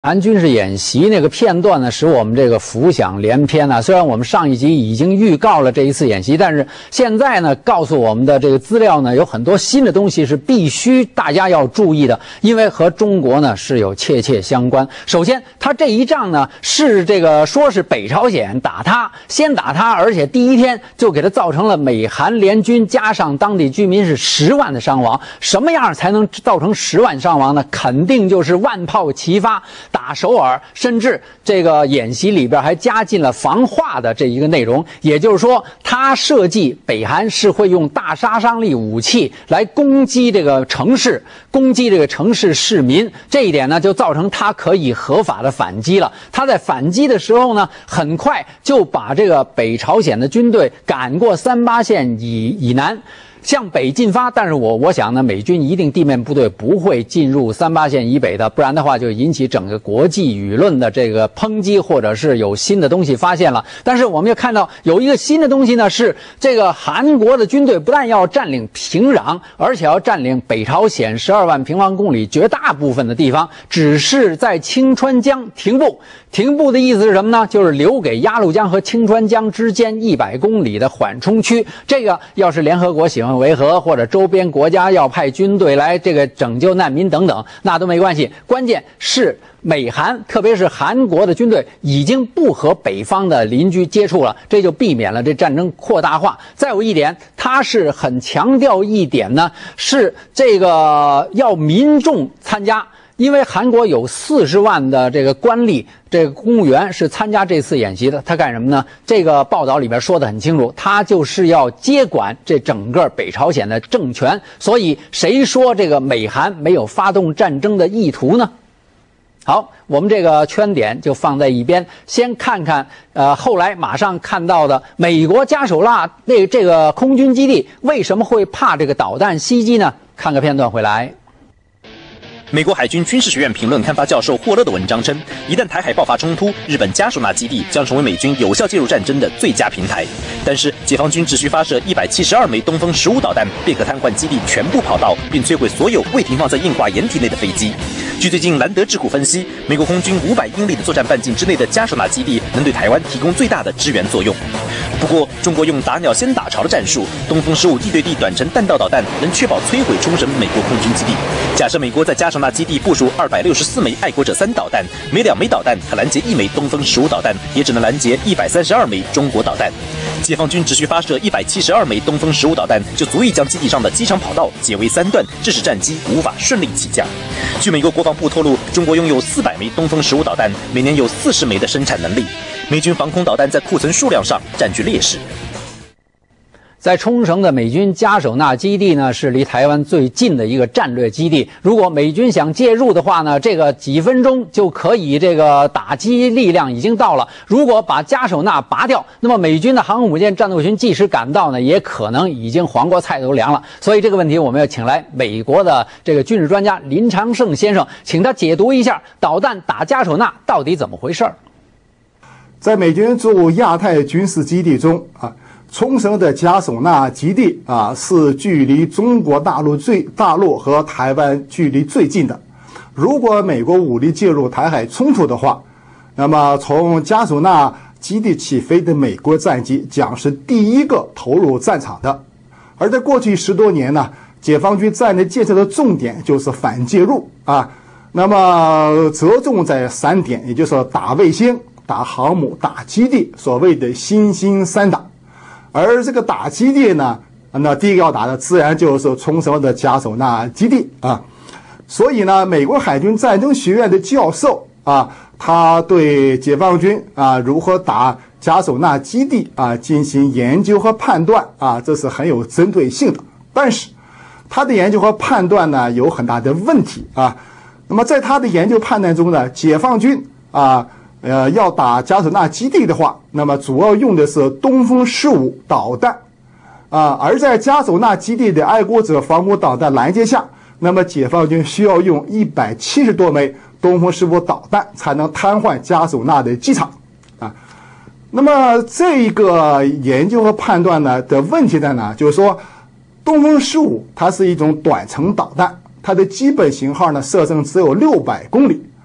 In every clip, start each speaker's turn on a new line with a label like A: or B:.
A: 韩军事演习那个片段呢，使我们这个浮想联翩呢。虽然我们上一集已经预告了这一次演习，但是现在呢，告诉我们的这个资料呢，有很多新的东西是必须大家要注意的，因为和中国呢是有切切相关。首先，他这一仗呢是这个说是北朝鲜先打他，而且第一天就给他造成了美韩联军加上当地居民是10万的伤亡。什么样才能造成10万伤亡呢？肯定就是万炮齐发。打首尔，甚至这个演习里边还加进了防化的这一个内容，也就是说，他设计北韩是会用大杀伤力武器来攻击这个城市，攻击这个城市市民。这一点呢，就造成他可以合法的反击了。他在反击的时候呢，很快就把这个北朝鲜的军队赶过38线以南。向北进发，但是我想呢，美军一定地面部队不会进入38线以北的，不然的话就引起整个国际舆论的这个抨击，或者是有新的东西发现了。但是我们要看到有一个新的东西呢，是这个韩国的军队不但要占领平壤，而且要占领北朝鲜12万平方公里绝大部分的地方，只是在清川江停步。停步的意思是什么呢？就是留给鸭绿江和清川江之间100公里的缓冲区。这个要是联合国喜欢维和，或者周边国家要派军队来这个拯救难民等等，那都没关系。关键是美韩，特别是韩国的军队已经不和北方的邻居接触了，这就避免了这战争扩大化。再有一点，他是很强调一点呢，是这个要民众参加。因为韩国有40万的这个官吏，这个公务员是参加这次演习的，他干什么呢？这个报道里边说得很清楚，他就是要接管这整个北朝鲜的政权。所以谁说这个美韩没有发动战争的意图呢？好，我们这个圈点就放在一边，先看看后来马上看到的美国加手纳这个空军基地为什么会怕这个导弹袭击呢？看个片段回来。
B: 美国海军军事学院评论刊发教授霍勒的文章称，一旦台海爆发冲突，日本加手纳基地将成为美军有效介入战争的最佳平台。但是，解放军只需发射172枚东风15导弹，便可瘫痪基地全部跑道，并摧毁所有未停放在硬化掩体内的飞机。据最近兰德智库分析，美国空军500英里的作战半径之内的加手纳基地能对台湾提供最大的支援作用。不过，中国用打鸟先打巢的战术，东风15地对地短程弹道导弹能确保摧毁冲绳美国空军基地。假设美国在加手纳基地部署264枚爱国者3导弹，每2枚导弹可拦截1枚东风15导弹，也只能拦截132枚中国导弹。解放军只需发射172枚东风15导弹，就足以将基地上的机场跑道截为3段，致使战机无法顺利起降。据美国国防部透露，中国拥有400枚东风15导弹，每年有40枚的生产能力。美军防空导弹在库存数量上占据劣势。
A: 在冲绳的美军加手纳基地呢，是离台湾最近的一个战略基地。如果美军想介入的话呢，这个几分钟就可以这个打击力量已经到了。如果把加手纳拔掉，那么美军的航空母舰战斗群即使赶到呢，也可能已经黄瓜菜都凉了。所以这个问题我们要请来美国的这个军事专家林长胜先生，请他解读一下导弹打加手纳到底怎么回事。
C: 在美军驻亚太军事基地中冲绳的加手纳基地是距离中国大陆和台湾距离最近的。如果美国武力介入台海冲突的话，那么从加手纳基地起飞的美国战机将是第一个投入战场的。而在过去10多年呢，解放军战略建设的重点就是反介入那么着重在3点，也就是打卫星、打航母、打基地，所谓的新兴3打。而这个打基地呢，那第一个要打的自然就是冲绳的加手纳基地所以呢，美国海军战争学院的教授他对解放军如何打加手纳基地进行研究和判断这是很有针对性的。但是他的研究和判断呢有很大的问题那么在他的研究判断中呢，解放军要打加手纳基地的话，那么主要用的是东风15导弹而在加手纳基地的爱国者防空导弹拦截下，那么解放军需要用170多枚东风15导弹才能瘫痪加手纳的机场那么这个研究和判断呢的问题在哪？就是说东风15它是一种短程导弹，它的基本型号呢射程只有600公里。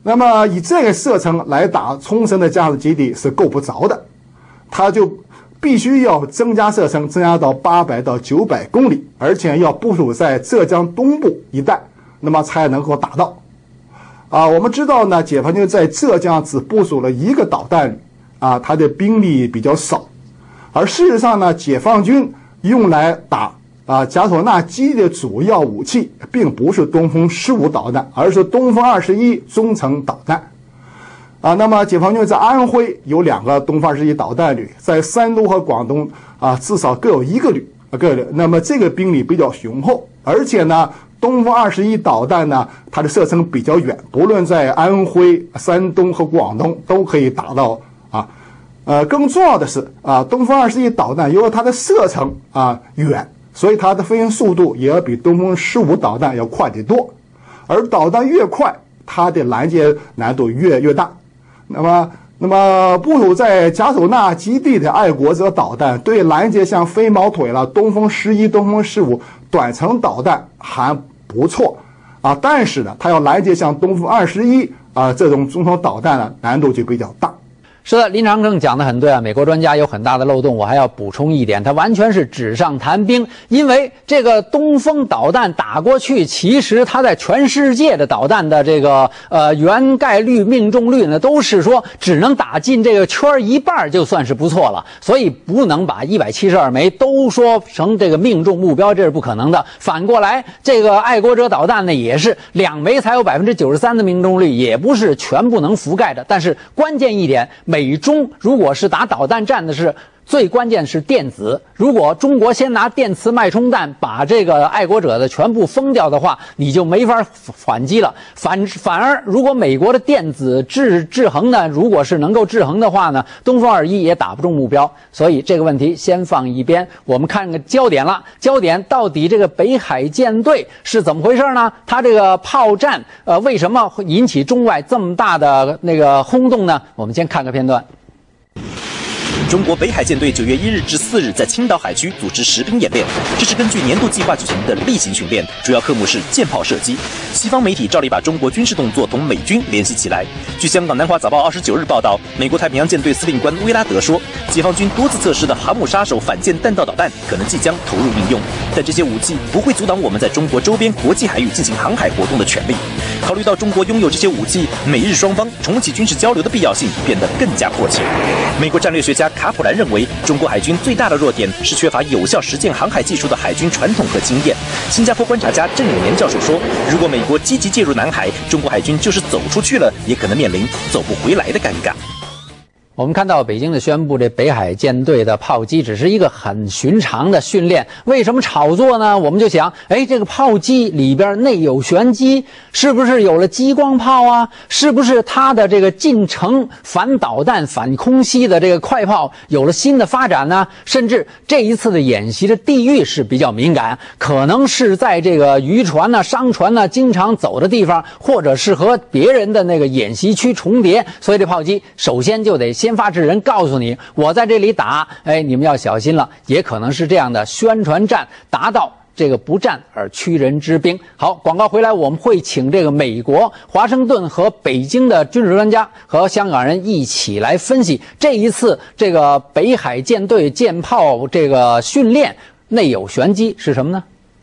C: 那么以这个射程来打冲绳的加速基地是够不着的，它就必须要增加射程，增加到800到900公里，而且要部署在浙江东部一带，那么才能够打到。我们知道呢，解放军在浙江只部署了1个导弹旅，它的兵力比较少，而事实上呢，解放军用来打贾索纳基地的主要武器并不是东风15导弹，而是东风21中程导弹。那么解放军在安徽有2个东风21导弹旅，在山东和广东至少各有1个旅，那么这个兵力比较雄厚，而且呢，东风21导弹呢，它的射程比较远，不论在安徽、山东和广东都可以打到更重要的是东风21导弹由于它的射程远，所以它的飞行速度也要比东风15导弹要快得多，而导弹越快，它的拦截难度越大。那么部署在贾索纳基地的爱国者导弹对拦截像飞毛腿了、东风11、东风15短程导弹还不错但是呢，它要拦截像东风21这种中程导弹呢，难度就比较大。
A: 是的，林长正讲得很对美国专家有很大的漏洞，我还要补充一点，他完全是纸上谈兵，因为这个东风导弹打过去，其实它在全世界的导弹的这个原概率命中率呢，都是说只能打进这个圈一半就算是不错了，所以不能把172枚都说成这个命中目标，这是不可能的。反过来，这个爱国者导弹呢，也是2枚才有93%的命中率，也不是全部能覆盖的。但是关键一点，美中如果是打导弹战的是最关键是电子，如果中国先拿电磁脉冲弹把这个爱国者的全部封掉的话，你就没法反击了。反而如果美国的电子制衡呢，如果是能够制衡的话呢，东风21也打不中目标。所以这个问题先放一边，我们看个焦点了。焦点到底这个北海舰队是怎么回事呢？它这个炮战为什么会引起中外这么大的那个轰动呢？我们先看个片段。
B: 中国北海舰队9月1日至4日在青岛海区组织实兵演练，这是根据年度计划举行的例行训练，主要科目是舰炮射击。西方媒体照例把中国军事动作同美军联系起来。据香港南华早报29日报道，美国太平洋舰队司令官威拉德说，解放军多次测试的航母杀手反舰弹道导弹可能即将投入应用，但这些武器不会阻挡我们在中国周边国际海域进行航海活动的权利。考虑到中国拥有这些武器，美日双方重启军事交流的必要性变得更加迫切。美国战略学家卡普兰认为，中国海军最大的弱点是缺乏有效实践航海技术的海军传统和经验。新加坡观察家郑永年教授说，如果美国积极介入南海，中国海军就是走出去了，也可能面临走不回来的尴尬。
A: 我们看到北京的宣布，这北海舰队的炮击只是一个很寻常的训练，为什么炒作呢？我们就想，这个炮击里边内有玄机，是不是有了激光炮啊？是不是它的这个近程反导弹、反空袭的这个快炮有了新的发展呢？甚至这一次的演习的地域是比较敏感，可能是在这个渔船呢、商船呢经常走的地方，或者是和别人的那个演习区重叠，所以这炮击首先就得先发制人，告诉你我在这里打，你们要小心了。也可能是这样的宣传战，达到这个不战而屈人之兵。好，广告回来，我们会请这个美国华盛顿和北京的军事专家和香港人一起来分析这一次这个北海舰队舰炮这个训练内有玄机是什么呢？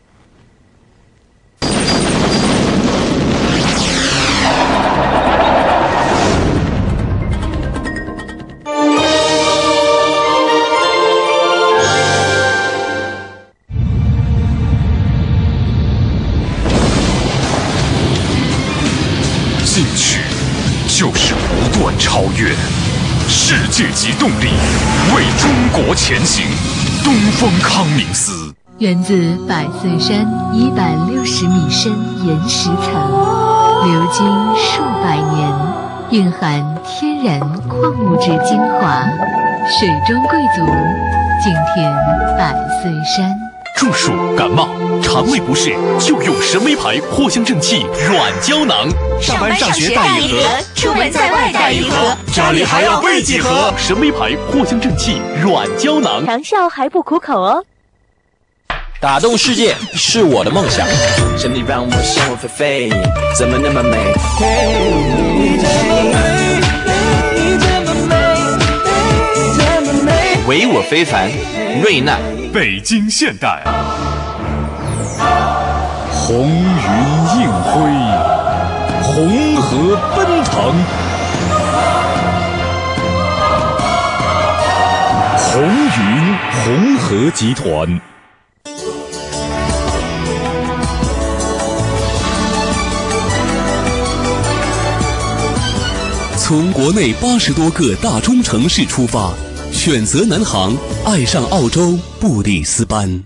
D: 进取就是不断超越，世界级动力，为中国前行。东风康明斯
E: 源自百岁山160米深岩石层，流经数百年，蕴含天然矿物质精华，水中贵族，静听百岁山。
D: 中暑、感冒、肠胃不适，就用神梅牌藿香正气软胶囊。
F: 上班上学带一盒，出门在外带一盒，家里还要备几盒。
D: 神梅牌藿香正气软胶囊，
G: 强效还不苦口哦。
H: 打动世界是我的梦想。
I: 神你让我生活飞飞，怎么那么美？
H: 唯我非凡，瑞奈。
D: 北京现代，红云映辉，红河奔腾，红云红河集团。
G: 从国内80多个大中城市出发，选择南航，爱上澳洲布里斯班。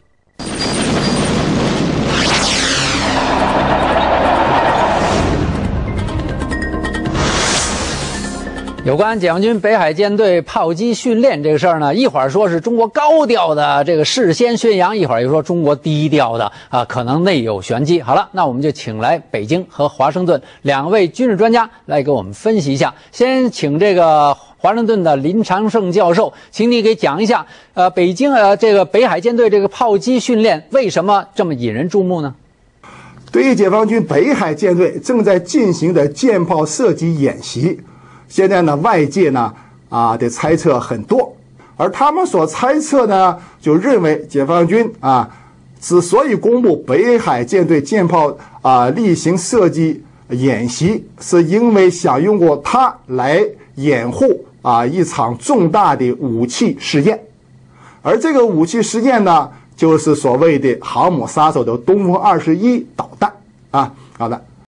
A: 有关解放军北海舰队炮击训练这个事儿呢，一会儿说是中国高调的这个事先宣扬，一会儿又说中国低调的可能内有玄机。好了，那我们就请来北京和华盛顿两位军事专家来给我们分析一下。先请这个华盛顿的林长胜教授，请你给讲一下，北京这个北海舰队这个炮击训练为什么这么引人注目呢？
C: 对于解放军北海舰队正在进行的舰炮射击演习，现在呢，外界呢的猜测很多，而他们所猜测呢，就认为解放军之所以公布北海舰队舰炮例行射击演习，是因为想用过它来掩护一场重大的武器试验，而这个武器试验呢，就是所谓的航母杀手的东风21导弹好的。